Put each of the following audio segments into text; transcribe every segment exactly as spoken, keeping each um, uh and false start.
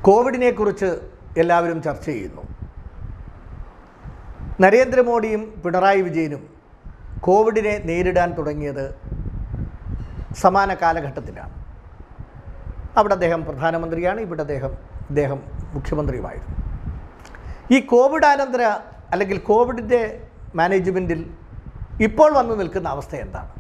കോവിഡിനെ കുറിച്ച് എല്ലാവരും ചർച്ച ചെയ്യുന്നു. നരേന്ദ്രമോദിയും പിണറായി വിജയനും കോവിഡിനെ നേരിടാൻ തുടങ്ങിയത് സമാന കാലഘട്ടത്തിലാണ്. അവിടെ അദ്ദേഹം പ്രധാനമന്ത്രിയാണ്, ഇവിടെ അദ്ദേഹം ഇദ്ദേഹം മുഖ്യമന്ത്രിയുമായിരുന്നു. ഈ കോവിഡാനന്തര അല്ലെങ്കിൽ കോവിഡിൻ്റെ മാനേജ്മെൻറ്റിൽ ഇപ്പോൾ വന്നു നിൽക്കുന്ന അവസ്ഥ എന്താണ്?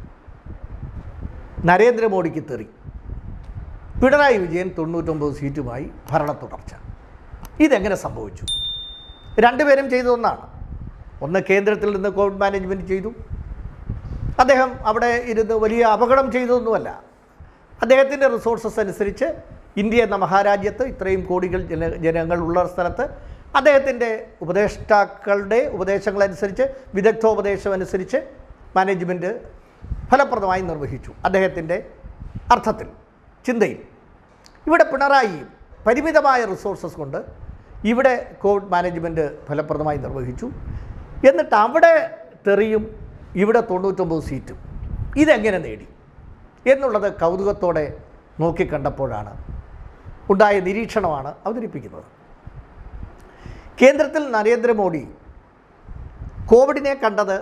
നരേന്ദ്രമോദിക്ക് തെറി, പിണറായി വിജയൻ തൊണ്ണൂറ്റൊമ്പത് സീറ്റുമായി ഭരണ തുടർച്ച. ഇതെങ്ങനെ സംഭവിച്ചു? രണ്ടുപേരും ചെയ്തതൊന്നാണ്. ഒന്ന്, കേന്ദ്രത്തിൽ നിന്ന് കോവിഡ് മാനേജ്മെൻറ്റ് ചെയ്തു. അദ്ദേഹം അവിടെ ഇരുന്ന് വലിയ അപകടം ചെയ്തതൊന്നുമല്ല. അദ്ദേഹത്തിൻ്റെ റിസോഴ്സസ് അനുസരിച്ച് ഇന്ത്യ എന്ന മഹാരാജ്യത്ത് ഇത്രയും കോടികൾ ജന ജനങ്ങൾ ഉള്ള സ്ഥലത്ത് അദ്ദേഹത്തിൻ്റെ ഉപദേഷ്ടാക്കളുടെ ഉപദേശങ്ങളനുസരിച്ച്, വിദഗ്ധോപദേശം അനുസരിച്ച് മാനേജ്മെൻറ്റ് ഫലപ്രദമായി നിർവഹിച്ചു. അദ്ദേഹത്തിൻ്റെ അർത്ഥത്തിൽ, ചിന്തയിൽ. ഇവിടെ പിണറായി പരിമിതമായ റിസോഴ്സസ് കൊണ്ട് ഇവിടെ കോവിഡ് മാനേജ്മെൻറ്റ് ഫലപ്രദമായി നിർവഹിച്ചു. എന്നിട്ട് അവിടെ തെറിയും ഇവിടെ തൊണ്ണൂറ്റൊമ്പത് സീറ്റും. ഇതെങ്ങനെ നേടി എന്നുള്ളത് കൗതുകത്തോടെ നോക്കിക്കണ്ടപ്പോഴാണ് ഉണ്ടായ നിരീക്ഷണമാണ് അവതരിപ്പിക്കുന്നത്. കേന്ദ്രത്തിൽ നരേന്ദ്രമോദി കോവിഡിനെ കണ്ടത്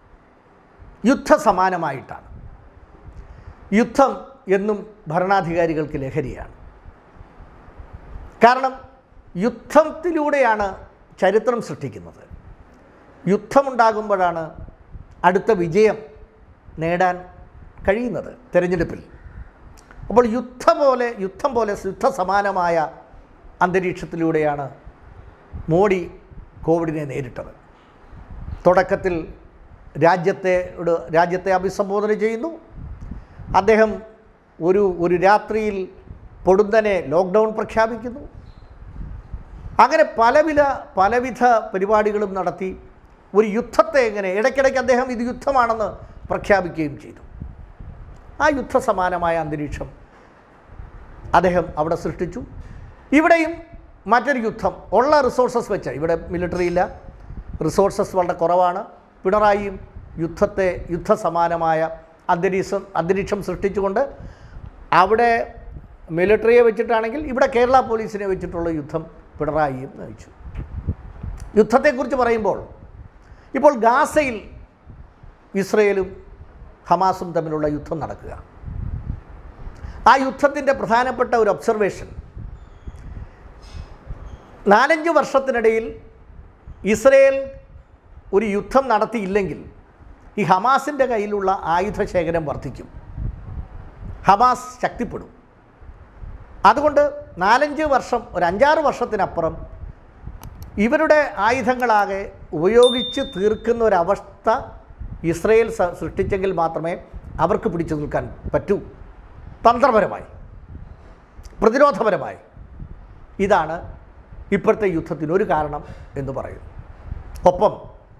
യുദ്ധസമാനമായിട്ടാണ്. യുദ്ധം എന്നും ഭരണാധികാരികൾക്ക് ലഹരിയാണ്. കാരണം യുദ്ധത്തിലൂടെയാണ് ചരിത്രം സൃഷ്ടിക്കുന്നത്. യുദ്ധമുണ്ടാകുമ്പോഴാണ് അടുത്ത വിജയം നേടാൻ കഴിയുന്നത് തിരഞ്ഞെടുപ്പിൽ. അപ്പോൾ യുദ്ധം പോലെ യുദ്ധം പോലെ യുദ്ധസമാനമായ അന്തരീക്ഷത്തിലൂടെയാണ് മോഡി കോവിഡിനെ നേരിട്ടത്. തുടക്കത്തിൽ രാജ്യത്തെ രാജ്യത്തെ അഭിസംബോധന ചെയ്യുന്നു. അദ്ദേഹം ഒരു ഒരു രാത്രിയിൽ പൊടുന്നനെ ലോക്ക്ഡൗൺ പ്രഖ്യാപിക്കുന്നു. അങ്ങനെ പലവിധ പലവിധ പരിപാടികളും നടത്തി ഒരു യുദ്ധത്തെ എങ്ങനെ ഇടയ്ക്കിടയ്ക്ക് അദ്ദേഹം ഇത് യുദ്ധമാണെന്ന് പ്രഖ്യാപിക്കുകയും ചെയ്തു. ആ യുദ്ധസമാനമായ അന്തരീക്ഷം അദ്ദേഹം അവിടെ സൃഷ്ടിച്ചു. ഇവിടെയും മറ്റൊരു യുദ്ധം ഉള്ള റിസോഴ്സസ് വെച്ച്, ഇവിടെ മിലിറ്ററി ഇല്ല, റിസോഴ്സസ് വളരെ കുറവാണ്. പിണറായിയും യുദ്ധത്തെ യുദ്ധസമാനമായ അന്തരീക്ഷം അന്തരീക്ഷം സൃഷ്ടിച്ചുകൊണ്ട് അവിടെ മിലിറ്ററിയെ വെച്ചിട്ടാണെങ്കിൽ ഇവിടെ കേരള പോലീസിനെ വെച്ചിട്ടുള്ള യുദ്ധം പിണറായിയും നയിച്ചു. യുദ്ധത്തെക്കുറിച്ച് പറയുമ്പോൾ ഇപ്പോൾ ഗാസയിൽ ഇസ്രയേലും ഹമാസും തമ്മിലുള്ള യുദ്ധം നടക്കുക. ആ യുദ്ധത്തിൻ്റെ പ്രധാനപ്പെട്ട ഒരു ഒബ്സർവേഷൻ, നാലഞ്ച് വർഷത്തിനിടയിൽ ഇസ്രയേൽ ഒരു യുദ്ധം നടത്തിയില്ലെങ്കിൽ ഈ ഹമാസിൻ്റെ കയ്യിലുള്ള ആയുധശേഖരം വർദ്ധിക്കും, ഹമാസ് ശക്തിപ്പെടും. അതുകൊണ്ട് നാലഞ്ച് വർഷം ഒരു അഞ്ചാറ് വർഷത്തിനപ്പുറം ഇവരുടെ ആയുധങ്ങളാകെ ഉപയോഗിച്ച് തീർക്കുന്ന ഒരവസ്ഥ ഇസ്രയേൽ സൃഷ്ടിച്ചെങ്കിൽ മാത്രമേ അവർക്ക് പിടിച്ചു നിൽക്കാൻ പറ്റൂ, തന്ത്രപരമായി, പ്രതിരോധപരമായി. ഇതാണ് ഇപ്പോഴത്തെ യുദ്ധത്തിനൊരു കാരണം എന്ന് പറയുന്നു. ഒപ്പം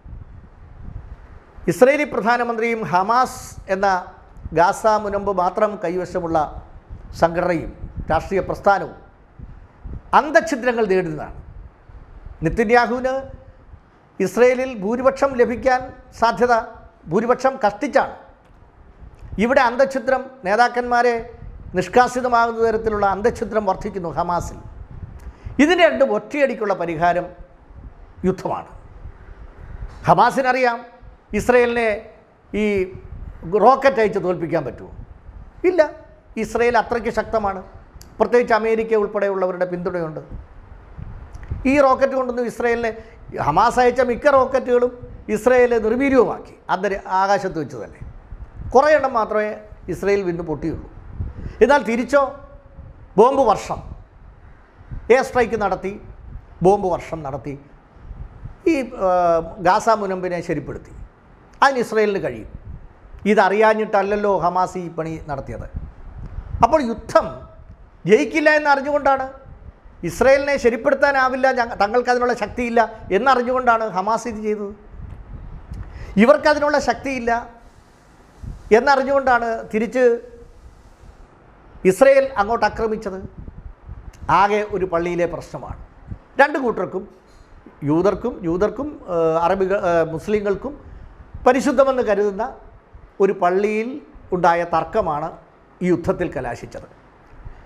ഇസ്രയേലി പ്രധാനമന്ത്രിയും ഹമാസ് എന്ന ഗാസ മുനമ്പ് മാത്രം കൈവശമുള്ള സംഘടനയും രാഷ്ട്രീയ പ്രസ്ഥാനവും അന്തഛിദ്രങ്ങൾ നേടുന്നതാണ്. നെതന്യാഹുവിന് ഇസ്രയേലിൽ ഭൂരിപക്ഷം ലഭിക്കാൻ സാധ്യത ഭൂരിപക്ഷം കഷ്ടിച്ചാണ്. ഇവിടെ അന്തഛിദ്രം, നേതാക്കന്മാരെ നിഷ്കാസിതമാകുന്ന തരത്തിലുള്ള അന്തഛിദ്രം വർദ്ധിക്കുന്നു ഹമാസിൽ. ഇതിന് രണ്ടും ഒറ്റയടിക്കുള്ള പരിഹാരം യുദ്ധമാണ്. ഹമാസിനറിയാം ഇസ്രയേലിനെ ഈ റോക്കറ്റ് അയച്ച് തോൽപ്പിക്കാൻ പറ്റുമോ? ഇല്ല. ഇസ്രയേൽ അത്രയ്ക്ക് ശക്തമാണ്. പ്രത്യേകിച്ച് അമേരിക്ക ഉൾപ്പെടെയുള്ളവരുടെ പിന്തുണയുണ്ട്. ഈ റോക്കറ്റ് കൊണ്ടൊന്നും ഇസ്രയേലിനെ, ഹമാസ് അയച്ച മിക്ക റോക്കറ്റുകളും ഇസ്രയേൽ നിർവീര്യവുമാക്കി അന്തര ആകാശത്ത് വെച്ച് തന്നെ. കുറേ എണ്ണം മാത്രമേ ഇസ്രയേൽ വിന്ന് പൊട്ടിയുള്ളൂ. എന്നാൽ തിരിച്ചോ ബോംബ് വർഷം, എയർ സ്ട്രൈക്ക് നടത്തി, ബോംബ് വർഷം നടത്തി ഈ ഗാസ മുനമ്പിനെ ശരിപ്പെടുത്തി. അതിന് ഇസ്രയേലിന് കഴിയും. ഇതറിയാഞ്ഞിട്ടല്ലല്ലോ ഹമാസ് ഈ പണി നടത്തിയത്. അപ്പോൾ യുദ്ധം ജയിക്കില്ല എന്നറിഞ്ഞുകൊണ്ടാണ്, ഇസ്രയേലിനെ ശരിപ്പെടുത്താനാവില്ല, തങ്ങൾക്കതിനുള്ള ശക്തിയില്ല എന്നറിഞ്ഞുകൊണ്ടാണ് ഹമാസ് ഇത് ചെയ്തത്. ഇവർക്കതിനുള്ള ശക്തിയില്ല എന്നറിഞ്ഞുകൊണ്ടാണ് തിരിച്ച് ഇസ്രയേൽ അങ്ങോട്ട് ആക്രമിച്ചത്. ആകെ ഒരു പള്ളിയിലെ പ്രശ്നമാണ്. രണ്ട് കൂട്ടർക്കും, യൂതർക്കും യൂതർക്കും അറബികൾ മുസ്ലിങ്ങൾക്കും പരിശുദ്ധമെന്ന് കരുതുന്ന ഒരു പള്ളിയിൽ ഉണ്ടായ തർക്കമാണ് ഈ യുദ്ധത്തിൽ കലാശിച്ചത്.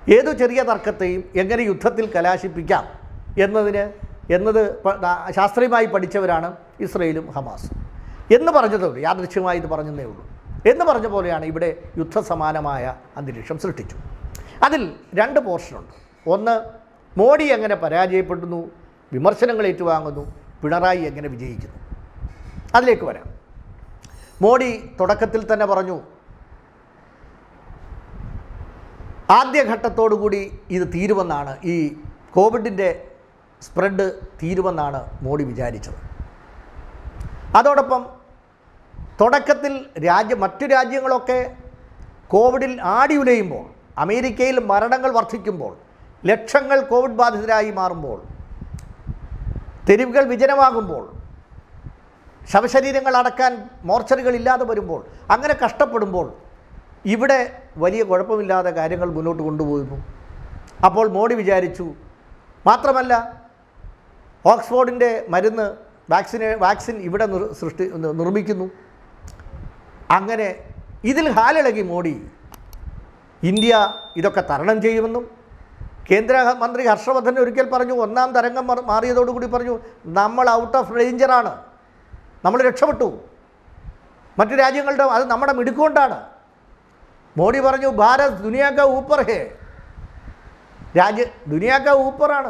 ഏതു ചെറിയ തർക്കത്തെയും എങ്ങനെ യുദ്ധത്തിൽ കലാശിപ്പിക്കാം എന്നതിന് എന്നത് ശാസ്ത്രീയമായി പഠിച്ചവരാണ് ഇസ്രയേലും ഹമാസും എന്ന് പറഞ്ഞതേ ഉള്ളൂ. യാദൃച്ഛികമായി ഇത് പറഞ്ഞതേ ഉള്ളൂ. എന്ന് പറഞ്ഞ പോലെയാണ് ഇവിടെ യുദ്ധസമാനമായ അന്തരീക്ഷം സൃഷ്ടിച്ചു. അതിൽ രണ്ട് പോർഷനുണ്ട്. ഒന്ന്, മോഡി എങ്ങനെ പരാജയപ്പെടുന്നു, വിമർശനങ്ങൾ ഏറ്റുവാങ്ങുന്നു, പിണറായി എങ്ങനെ വിജയിക്കുന്നു. അതിലേക്ക് വരാം. മോഡി തുടക്കത്തിൽ തന്നെ പറഞ്ഞു, ആദ്യഘട്ടത്തോടുകൂടി ഇത് തീരുമെന്നാണ്, ഈ കോവിഡിൻ്റെ സ്പ്രെഡ് തീരുമെന്നാണ് മോഡി വിചാരിച്ചത്. അതോടൊപ്പം തുടക്കത്തിൽ രാജ്യ മറ്റു രാജ്യങ്ങളൊക്കെ കോവിഡിൽ ആടിയുലയുമ്പോൾ, അമേരിക്കയിൽ മരണങ്ങൾ വർദ്ധിക്കുമ്പോൾ, ലക്ഷങ്ങൾ കോവിഡ് ബാധിതരായി മാറുമ്പോൾ, തെരുവുകൾ വിജനമാകുമ്പോൾ, ശവശരീരങ്ങൾ അടക്കാൻ മോർച്ചറികളില്ലാതെ വരുമ്പോൾ, അങ്ങനെ കഷ്ടപ്പെടുമ്പോൾ ഇവിടെ വലിയ കുഴപ്പമില്ലാതെ കാര്യങ്ങൾ മുന്നോട്ട് കൊണ്ടുപോയിരുന്നു. അപ്പോൾ മോഡി വിചാരിച്ചു, മാത്രമല്ല ഓക്സ്ഫോർഡിൻ്റെ മരുന്ന് വാക്സിന് വാക്സിൻ ഇവിടെ സൃഷ്ടി നിർമ്മിക്കുന്നു. അങ്ങനെ ഇതിൽ ഹാലിളകി മോഡി ഇന്ത്യ ഇതൊക്കെ തരണം ചെയ്യുമെന്നും കേന്ദ്രമന്ത്രി ഹർഷവർദ്ധൻ ഒരിക്കൽ പറഞ്ഞു, ഒന്നാം തരംഗം മാറിയതോടുകൂടി പറഞ്ഞു, നമ്മൾ ഔട്ട് ഓഫ് ഡേഞ്ചറാണ്, നമ്മൾ രക്ഷപ്പെട്ടു, മറ്റു രാജ്യങ്ങളുടെ അത് നമ്മുടെ മിടുക്കൊണ്ടാണ്. മോഡി പറഞ്ഞു, ഭാരത് ദുനിയാക്ക ഊപ്പർ ഹേ, രാജ്യ ദുനിയാക്ക ഊപ്പറാണ്,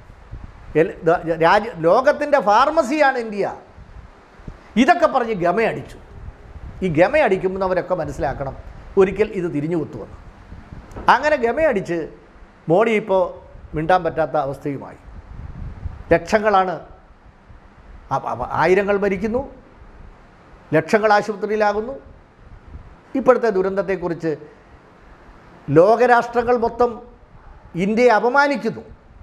രാജ്യ ലോകത്തിൻ്റെ ഫാർമസിയാണ് ഇന്ത്യ. ഇതൊക്കെ പറഞ്ഞ് ഗമയടിച്ചു. ഈ ഗമയടിക്കുന്നവരൊക്കെ മനസ്സിലാക്കണം, ഒരിക്കൽ ഇത് തിരിഞ്ഞു കുത്തുവന്നു. അങ്ങനെ ഗമയടിച്ച് മോഡി ഇപ്പോൾ മിണ്ടാൻ പറ്റാത്ത അവസ്ഥയുമായി. ലക്ഷങ്ങളാണ്, ആയിരങ്ങൾ മരിക്കുന്നു, ലക്ഷങ്ങൾ ആശുപത്രിയിലാകുന്നു. ഇപ്പോഴത്തെ ദുരന്തത്തെക്കുറിച്ച് ലോകരാഷ്ട്രങ്ങൾ മൊത്തം ഇന്ത്യയെ അപമാനിക്കുന്നു.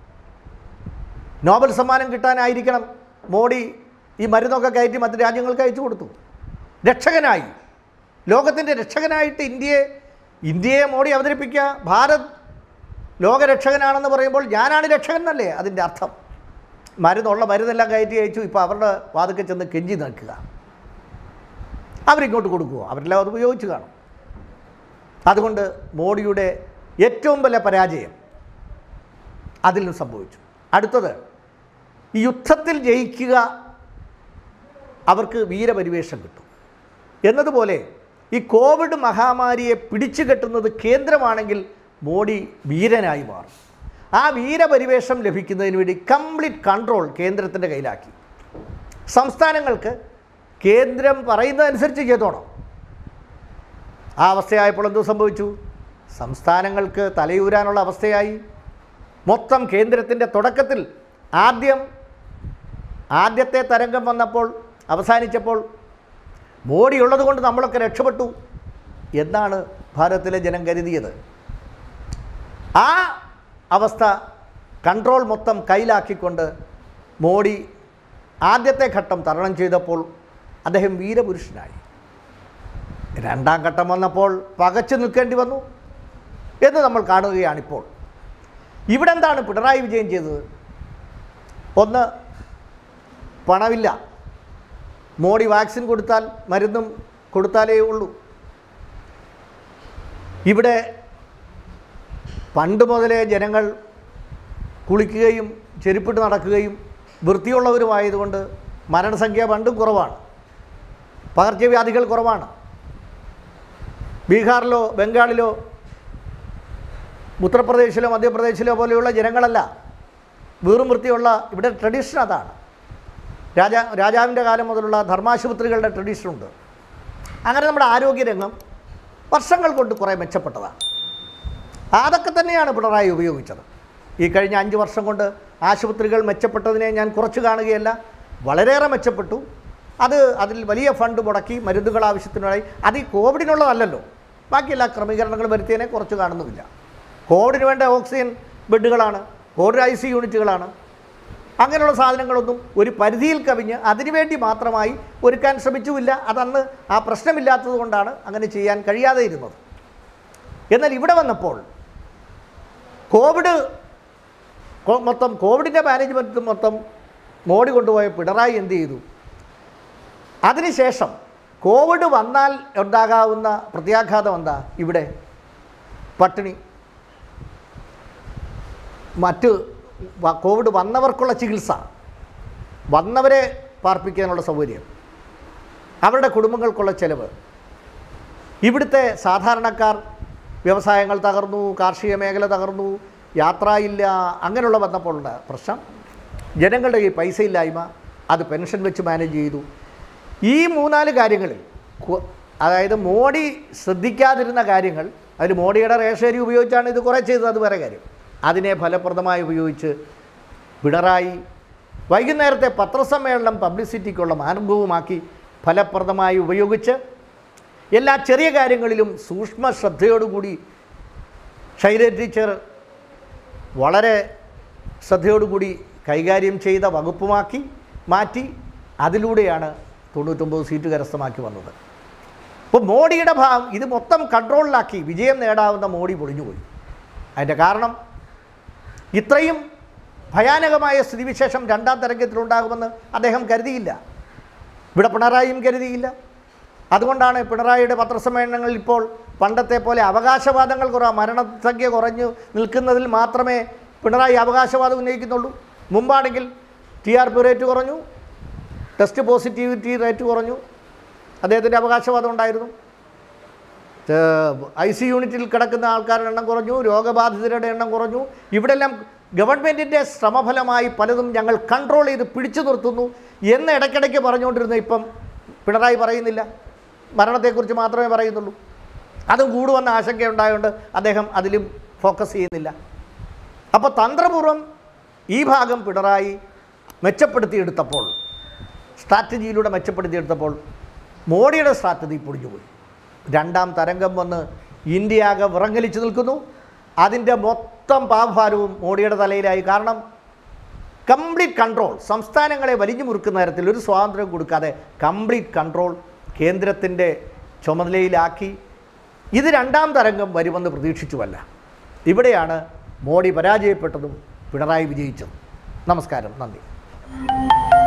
നോബൽ സമ്മാനം കിട്ടാനായിരിക്കണം മോഡി ഈ മരുന്നൊക്കെ കയറ്റി മറ്റു രാജ്യങ്ങൾക്ക് അയച്ചു കൊടുത്തു. രക്ഷകനായി, ലോകത്തിൻ്റെ രക്ഷകനായിട്ട് ഇന്ത്യയെ ഇന്ത്യയെ മോഡി അവതരിപ്പിക്കുക. ഭാരത് ലോകരക്ഷകനാണെന്ന് പറയുമ്പോൾ ഞാനാണ് രക്ഷകൻ എന്നല്ലേ അതിൻ്റെ അർത്ഥം. മരുന്നുള്ള മരുന്നെല്ലാം കയറ്റി അയച്ചു. ഇപ്പോൾ അവരുടെ വാതിൽക്കൽ ചെന്ന് കെഞ്ചി നിൽക്കുക, അവരിങ്ങോട്ട് കൊടുക്കുക, അവരെല്ലാം അത് ഉപയോഗിച്ച് കാണും. അതുകൊണ്ട് മോഡിയുടെ ഏറ്റവും വലിയ പരാജയം അതിൽ നിന്ന് സംഭവിച്ചു. അടുത്തത്, ഈ യുദ്ധത്തിൽ ജയിക്കുക അവർക്ക് വീരപരിവേഷം കിട്ടും എന്നതുപോലെ ഈ കോവിഡ് മഹാമാരിയെ പിടിച്ചു കെട്ടുന്നത് കേന്ദ്രമാണെങ്കിൽ മോഡി വീരനായി മാറും. ആ വീരപരിവേഷം ലഭിക്കുന്നതിന് വേണ്ടി കംപ്ലീറ്റ് കൺട്രോൾ കേന്ദ്രത്തിൻ്റെ കയ്യിലാക്കി. സംസ്ഥാനങ്ങൾക്ക് കേന്ദ്രം പറയുന്നതനുസരിച്ച് ചെയ്തോണം. ആ അവസ്ഥയായപ്പോൾ എന്തോ സംഭവിച്ചു? സംസ്ഥാനങ്ങൾക്ക് തലയൂരാനുള്ള അവസ്ഥയായി. മൊത്തം കേന്ദ്രത്തിൻ്റെ തുടക്കത്തിൽ ആദ്യം ആദ്യത്തെ തരംഗം വന്നപ്പോൾ അവസാനിച്ചപ്പോൾ മോഡി ഉള്ളത് കൊണ്ട് നമ്മളൊക്കെ രക്ഷപ്പെട്ടു എന്നാണ് ഭാരതത്തിലെ ജനം കരുതിയത്. ആ അവസ്ഥ കൺട്രോൾ മൊത്തം കയ്യിലാക്കിക്കൊണ്ട് മോഡി ആദ്യത്തെ ഘട്ടം തരണം ചെയ്തപ്പോൾ അദ്ദേഹം വീരപുരുഷനായി. രണ്ടാം ഘട്ടം വന്നപ്പോൾ പകച്ചു നിൽക്കേണ്ടി വന്നു എന്ന് നമ്മൾ കാണുകയാണിപ്പോൾ. ഇവിടെ എന്താണ് പിണറായി വിജയൻ ചെയ്തത്? ഒന്ന്, പണമില്ല, മോഡി വാക്സിൻ കൊടുത്താൽ മരുന്നും കൊടുത്താലേ ഉള്ളൂ. ഇവിടെ പണ്ട് മുതലേ ജനങ്ങൾ കുളിക്കുകയും ചെരുപ്പിട്ട് നടക്കുകയും വൃത്തിയുള്ളവരുമായതുകൊണ്ട് മരണസംഖ്യ പണ്ടും കുറവാണ്, പകർച്ചവ്യാധികൾ കുറവാണ്. ബീഹാറിലോ ബംഗാളിലോ ഉത്തർപ്രദേശിലോ മധ്യപ്രദേശിലോ പോലെയുള്ള ജനങ്ങളല്ല, വീറും വൃത്തിയുള്ള ഇവിടെ ട്രഡീഷൻ അതാണ്. രാജാ രാജാവിൻ്റെ കാലം മുതലുള്ള ധർമാശുപത്രികളുടെ ട്രഡീഷനുണ്ട്. അങ്ങനെ നമ്മുടെ ആരോഗ്യരംഗം വർഷങ്ങൾ കൊണ്ട് കുറേ മെച്ചപ്പെട്ടതാണ്. അതൊക്കെ തന്നെയാണ് പിണറായി ഉപയോഗിച്ചത്. ഈ കഴിഞ്ഞ അഞ്ച് വർഷം കൊണ്ട് ആശുപത്രികൾ മെച്ചപ്പെട്ടതിനെ ഞാൻ കുറച്ച് കാണുകയല്ല, വളരെയേറെ മെച്ചപ്പെട്ടു. അത് അതിൽ വലിയ ഫണ്ട് മുടക്കി മരുന്നുകൾ ആവശ്യത്തിനായി, അത് ഈ കോവിഡിനുള്ളതല്ലല്ലോ, ബാക്കി എല്ലാ ക്രമീകരണങ്ങളും വരുത്തിയതിനെ കുറച്ച് കാണുന്നുമില്ല. കോവിഡിന് വേണ്ട ഓക്സിജൻ ബെഡുകളാണ്, കോവിഡ് ഐ സി യൂണിറ്റുകളാണ്, അങ്ങനെയുള്ള സാധനങ്ങളൊന്നും ഒരു പരിധിയിൽ കവിഞ്ഞ് അതിനുവേണ്ടി മാത്രമായി ഒരുക്കാൻ ശ്രമിച്ചുമില്ല. അതന്ന് ആ പ്രശ്നമില്ലാത്തത് കൊണ്ടാണ് അങ്ങനെ ചെയ്യാൻ കഴിയാതെ ഇരുന്നത്. എന്നാൽ ഇവിടെ വന്നപ്പോൾ കോവിഡ് മൊത്തം കോവിഡിൻ്റെ മാനേജ്മെൻറ്റ് മൊത്തം മോഡി കൊണ്ടുപോയ പിണറായി എന്ത് ചെയ്തു? അതിനുശേഷം കോവിഡ് വന്നാൽ ഉണ്ടാകാവുന്ന പ്രത്യാഘാതം എന്താ? ഇവിടെ പട്ടിണി, മറ്റ് കോവിഡ് വന്നവർക്കുള്ള ചികിത്സ, വന്നവരെ പാർപ്പിക്കാനുള്ള സൗകര്യം, അവരുടെ കുടുംബങ്ങൾക്കുള്ള ചെലവ്, ഇവിടുത്തെ സാധാരണക്കാർ വ്യവസായങ്ങൾ തകർന്നു, കാർഷിക മേഖല തകർന്നു, യാത്രയില്ല, അങ്ങനെയുള്ള വന്നപ്പോഴുള്ള പ്രശ്നം, ജനങ്ങളുടെ ഈ പൈസ ഇല്ലായ്മ, അത് പെൻഷൻ വെച്ച് മാനേജ് ചെയ്തു. ഈ മൂന്നാല് കാര്യങ്ങളിൽ അതായത് മോഡി ശ്രദ്ധിക്കാതിരുന്ന കാര്യങ്ങൾ, അതിൽ മോഡിയുടെ റേഷനരി ഉപയോഗിച്ചാണ് ഇത് കുറേ ചെയ്തത്, അത് വേറെ കാര്യം. അതിനെ ഫലപ്രദമായി ഉപയോഗിച്ച് പിണറായി വൈകുന്നേരത്തെ പത്രസമ്മേളനം പബ്ലിസിറ്റിക്കുള്ള മാർഗവുമാക്കി ഫലപ്രദമായി ഉപയോഗിച്ച് എല്ലാ ചെറിയ കാര്യങ്ങളിലും സൂക്ഷ്മ ശ്രദ്ധയോടുകൂടി ശൈലജ ടീച്ചർ വളരെ ശ്രദ്ധയോടുകൂടി കൈകാര്യം ചെയ്ത വകുപ്പുമാക്കി മാറ്റി അതിലൂടെയാണ് തൊണ്ണൂറ്റൊമ്പത് സീറ്റ് കരസ്ഥമാക്കി വന്നത്. അപ്പോൾ മോഡിയുടെ ഭാഗം ഇത് മൊത്തം കൺട്രോളിലാക്കി വിജയം നേടാവുന്ന മോഡി പൊളിഞ്ഞുപോയി. അതിൻ്റെ കാരണം ഇത്രയും ഭയാനകമായ സ്ഥിതിവിശേഷം രണ്ടാം തരംഗത്തിലുണ്ടാകുമെന്ന് അദ്ദേഹം കരുതിയില്ല, ഇവിടെ പിണറായിയും കരുതിയില്ല. അതുകൊണ്ടാണ് പിണറായിയുടെ പത്രസമ്മേളനങ്ങളിൽ ഇപ്പോൾ പണ്ടത്തെ പോലെ അവകാശവാദങ്ങൾ കുറ മരണസംഖ്യ കുറഞ്ഞു നിൽക്കുന്നതിൽ മാത്രമേ പിണറായി അവകാശവാദം ഉന്നയിക്കുന്നുള്ളൂ. മുമ്പാണെങ്കിൽ ടി ആർ പി റേറ്റ് കുറഞ്ഞു, ടെസ്റ്റ് പോസിറ്റിവിറ്റി റേറ്റ് കുറഞ്ഞു, അദ്ദേഹത്തിൻ്റെ അവകാശവാദം ഉണ്ടായിരുന്നു. ഐ സി യൂണിറ്റിൽ കിടക്കുന്ന ആൾക്കാരുടെ എണ്ണം കുറഞ്ഞു, രോഗബാധിതരുടെ എണ്ണം കുറഞ്ഞു. ഇവിടെല്ലാം ഗവൺമെൻറ്റിൻ്റെ ശ്രമഫലമായി പലതും ഞങ്ങൾ കൺട്രോൾ ചെയ്ത് പിടിച്ചു നിർത്തുന്നു എന്ന് ഇടയ്ക്കിടയ്ക്ക് പറഞ്ഞുകൊണ്ടിരുന്നു. ഇപ്പം പിണറായി പറയുന്നില്ല, മരണത്തെക്കുറിച്ച് മാത്രമേ പറയുന്നുള്ളൂ. അതും കൂടുവെന്ന ആശങ്കയുണ്ടായതുകൊണ്ട് അദ്ദേഹം അതിലും ഫോക്കസ് ചെയ്യുന്നില്ല. അപ്പോൾ തന്ത്രപൂർവ്വം ഈ ഭാഗം പിണറായി മെച്ചപ്പെടുത്തിയെടുത്തപ്പോൾ, സ്ട്രാറ്റജിയിലൂടെ മെച്ചപ്പെടുത്തിയെടുത്തപ്പോൾ മോഡിയുടെ സ്ട്രാറ്റജി പൊടിഞ്ഞുപോയി. രണ്ടാം തരംഗം വന്ന് ഇന്ത്യയാകെ വിറങ്ങലിച്ചു നിൽക്കുന്നു. അതിൻ്റെ മൊത്തം പാപഭാരവും മോഡിയുടെ തലയിലായി. കാരണം കംപ്ലീറ്റ് കൺട്രോൾ, സംസ്ഥാനങ്ങളെ വലിഞ്ഞു മുറുക്കുന്ന തരത്തിൽ ഒരു സ്വാതന്ത്ര്യം കൊടുക്കാതെ കംപ്ലീറ്റ് കൺട്രോൾ കേന്ദ്രത്തിൻ്റെ ചുമതലയിലാക്കി. ഇത് രണ്ടാം തരംഗം വരുമെന്ന് പ്രതീക്ഷിച്ചുവല്ല. ഇവിടെയാണ് മോഡി പരാജയപ്പെട്ടതും പിണറായി വിജയിച്ചതും. നമസ്കാരം, നന്ദി.